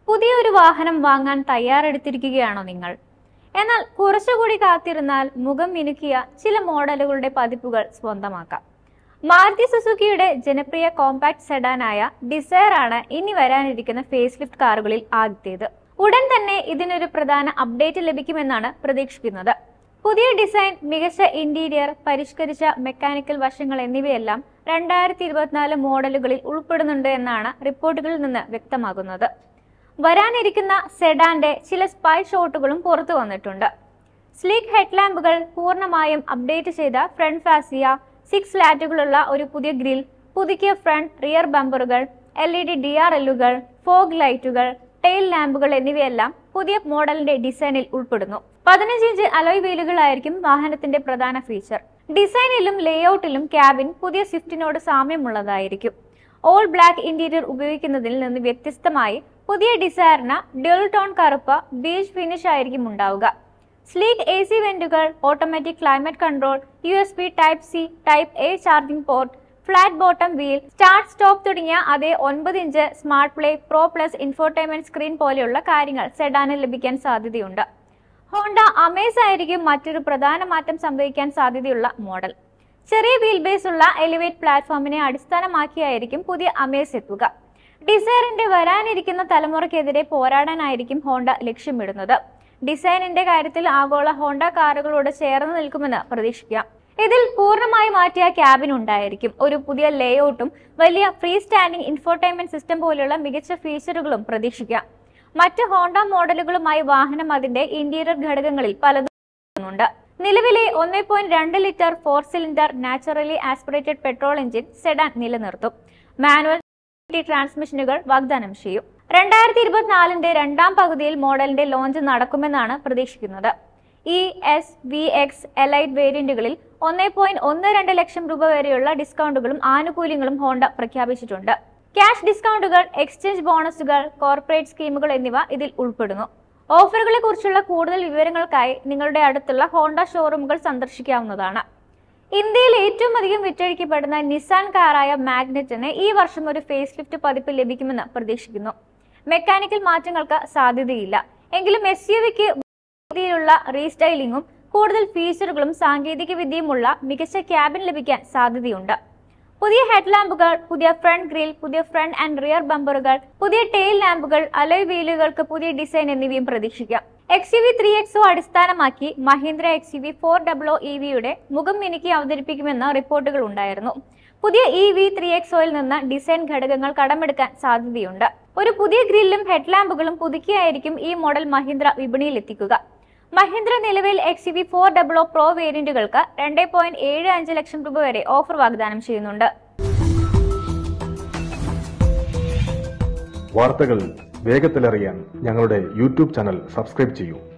പുതിയൊരു വാഹനം വാങ്ങാൻ തയ്യാറെടുത്തിരിക്കുകയാണോ നിങ്ങൾ? എന്നാൽ കുറച്ചുകൂടി കാത്തിരുന്നാൽ മുഖം മിനുക്കിയ ചില മോഡലുകളുടെ പതിപ്പുകൾ സ്വന്തമാക്കാം. മാരുതി സുസുക്കിയുടെ ജനപ്രിയ കോമ്പാക്ട് സെഡാനായ ഡിസയർ ആണ് ഇനി വരാനിരിക്കുന്ന ഫേസ് ലിഫ്റ്റ് കാറുകളിൽ ആദ്യത്തേത്. ഉടൻ തന്നെ ഇതിനൊരു പ്രധാന അപ്ഡേറ്റ് ലഭിക്കുമെന്നാണ് പ്രതീക്ഷിക്കുന്നത്. പുതിയ ഡിസൈൻ, മികച്ച ഇന്റീരിയർ, പരിഷ്കരിച്ച മെക്കാനിക്കൽ വശങ്ങൾ എന്നിവയെല്ലാം 2024 മോഡലുകളിൽ ഉൾപ്പെടുന്നുണ്ട് എന്നാണ് റിപ്പോർട്ടുകളിൽ നിന്ന് വ്യക്തമാകുന്നത്. വരാനിരിക്കുന്ന സെഡാന്റെ ചില സ്പൈ ഷോട്ടുകളും പുറത്തു വന്നിട്ടുണ്ട്. സ്ലീക്ക് ഹെഡ്ലാമ്പുകൾ, പൂർണ്ണമായും അപ്ഡേറ്റ് ചെയ്ത ഫ്രണ്ട് ഫാസിയ, 6 ലാറ്റുകളുള്ള ഒരു പുതിയ ഗ്രിൽ, പുതുക്കിയ ഫ്രണ്ട് റിയർ ബമ്പറുകൾ, LED DRLുകൾ, ഫോഗ് ലൈറ്റുകൾ, ടെയിൽ ലാമ്പുകൾ എന്നിവയെല്ലാം പുതിയ മോഡലിന്റെ ഡിസൈനിൽ ഉൾപ്പെടുന്നു. 15 ഇഞ്ച് അലോയ് വീലുകളായിരിക്കും വാഹനത്തിന്റെ പ്രധാന ഫീച്ചർ. ഡിസൈനിലും ലേഔട്ടിലും ക്യാബിൻ പുതിയ സ്വിഫ്റ്റിനോട് സാമ്യമുള്ളതായിരിക്കും. ഓൾ ബ്ലാക്ക് ഇന്റീരിയർ ഉപയോഗിക്കുന്നതിൽ നിന്ന് വ്യത്യസ്തമായി പുതിയ ഡിസയറിന് ഡ്യുവൽ ടോൺ കറുപ്പ് ബീച്ച് ഫിനിഷ് ആയിരിക്കും ഉണ്ടാവുക. സ്ലീക്ക് AC വെന്റുകൾ, automatic climate control, USB Type C, Type A charging port, flat bottom wheel, start stop തുടങ്ങിയ അതേ 9 inch smart play pro plus infotainment screen പോലെയുള്ള കാര്യങ്ങൾ സെഡാനിൽ ലഭിക്കാൻ സാധ്യതയുണ്ട്. ഹോണ്ട അമേസ് ആയിരിക്കും മറ്റൊരു പ്രധാന മാറ്റം സംഭവിക്കാൻ സാധ്യതയുള്ള മോഡൽ. ചെറിയ വീൽ ബേസ് ഉള്ള എലിവേറ്റ് പ്ലാറ്റ്ഫോമിനെ അടിസ്ഥാനമാക്കിയായിരിക്കും പുതിയ അമേസ് എത്തുക. ഡിസയറിന്റെ വരാനിരിക്കുന്ന തലമുറയ്ക്കെതിരെ പോരാടാനായിരിക്കും ഹോണ്ട ലക്ഷ്യമിടുന്നത്. ഡിസൈനിന്റെ കാര്യത്തിൽ ആഗോള ഹോണ്ട കാറുകളോട് ചേർന്ന് നിൽക്കുമെന്ന് പ്രതീക്ഷിക്കാം. ഇതിൽ പൂർണ്ണമായി മാറ്റിയ ക്യാബിൻ ഉണ്ടായിരിക്കും. ഒരു പുതിയ ലേഔട്ടും വലിയ ഫ്രീ സ്റ്റാൻഡിംഗ് ഇൻഫോർടൈൻമെന്റ് സിസ്റ്റം പോലുള്ള മികച്ച ഫീച്ചറുകളും പ്രതീക്ഷിക്കാം. മറ്റ് ഹോണ്ട മോഡലുകളുമായി വാഹനം അതിന്റെ ഇന്റീരിയർ ഘടകങ്ങളിൽ പലതും ഉണ്ട്. നിലവിലെ 1.2 litre 4 cylinder naturally aspirated petrol engine sedan നിലനിർത്തും. മാനുവൽ ട്രാൻസ്മിഷനുകൾ വാഗ്ദാനം ചെയ്യും. 2024 രണ്ടാം പകുതിയിൽ മോഡലിന്റെ ലോഞ്ച് നടക്കുമെന്നാണ് പ്രതീക്ഷിക്കുന്നത്. ES, VX, എലൈറ്റ് വേരിയന്റുകളിൽ 1.12 ലക്ഷം രൂപ വരെയുള്ള ഡിസ്കൗണ്ടുകളും ആനുകൂല്യങ്ങളും ഹോണ്ട പ്രഖ്യാപിച്ചിട്ടുണ്ട്. ക്യാഷ് ഡിസ്കൗണ്ടുകൾ, എക്സ്ചേഞ്ച് ബോണസുകൾ, കോർപ്പറേറ്റ് സ്കീമുകൾ എന്നിവ ഇതിൽ ഉൾപ്പെടുന്നു. ഓഫറുകളെ കുറിച്ചുള്ള കൂടുതൽ വിവരങ്ങൾക്കായി നിങ്ങളുടെ അടുത്തുള്ള ഹോണ്ട ഷോറൂമുകൾ സന്ദർശിക്കാവുന്നതാണ്. ഇന്ത്യയിൽ ഏറ്റവും അധികം വിറ്റഴിക്കപ്പെടുന്ന നിസാൻ കാറായ മാഗ്നറ്റിന് ഈ വർഷം ഒരു ഫേസ് ലിഫ്റ്റ് പതിപ്പ് ലഭിക്കുമെന്ന് പ്രതീക്ഷിക്കുന്നു. മെക്കാനിക്കൽ മാറ്റങ്ങൾക്ക് സാധ്യതയില്ല. എങ്കിലും SUVക്ക് രീതിയിലുള്ള റീസ്റ്റൈലിംഗും കൂടുതൽ ഫീച്ചറുകളും സാങ്കേതിക വിദ്യയുമുള്ള മികച്ച ക്യാബിൻ ലഭിക്കാൻ സാധ്യതയുണ്ട്. പുതിയ ഹെഡ്ലാമ്പുകൾ, പുതിയ ഫ്രണ്ട് ഗ്രിൽ, പുതിയ ഫ്രണ്ട് ആൻഡ് റിയർ ബമ്പറുകൾ, പുതിയ ടെയിൽ ലാമ്പുകൾ, അലോയ് വീലുകൾക്ക് പുതിയ ഡിസൈൻ എന്നിവയും പ്രതീക്ഷിക്കാം. XUV 3XO അടിസ്ഥാനമാക്കി മഹീന്ദ്ര XUV 400 EVയുടെ മുഖം മിനുക്കി അവതരിപ്പിക്കുമെന്ന റിപ്പോർട്ടുകൾ ഉണ്ടായിരുന്നു. പുതിയ EV 3XOയിൽ നിന്ന് ഡിസൈൻ ഘടകങ്ങൾ കടമെടുക്കാൻ സാധ്യതയുണ്ട്. ഒരു പുതിയ ഗ്രില്ലും ഹെഡ്ലാമ്പുകളും പുതുക്കിയായിരിക്കും ഈ മോഡൽ മഹീന്ദ്ര വിപണിയിൽ എത്തിക്കുക. മഹീന്ദ്ര നിലവിൽ XUV 400 Pro വേരിയന്റുകൾക്ക് 2.75 ലക്ഷം രൂപ വരെ ഓഫർ വാഗ്ദാനം ചെയ്യുന്നുണ്ട്. വാർത്തകൾ വേഗത്തിലറിയാൻ ഞങ്ങളുടെ YouTube ചാനൽ സബ്സ്ക്രൈബ് ചെയ്യൂ.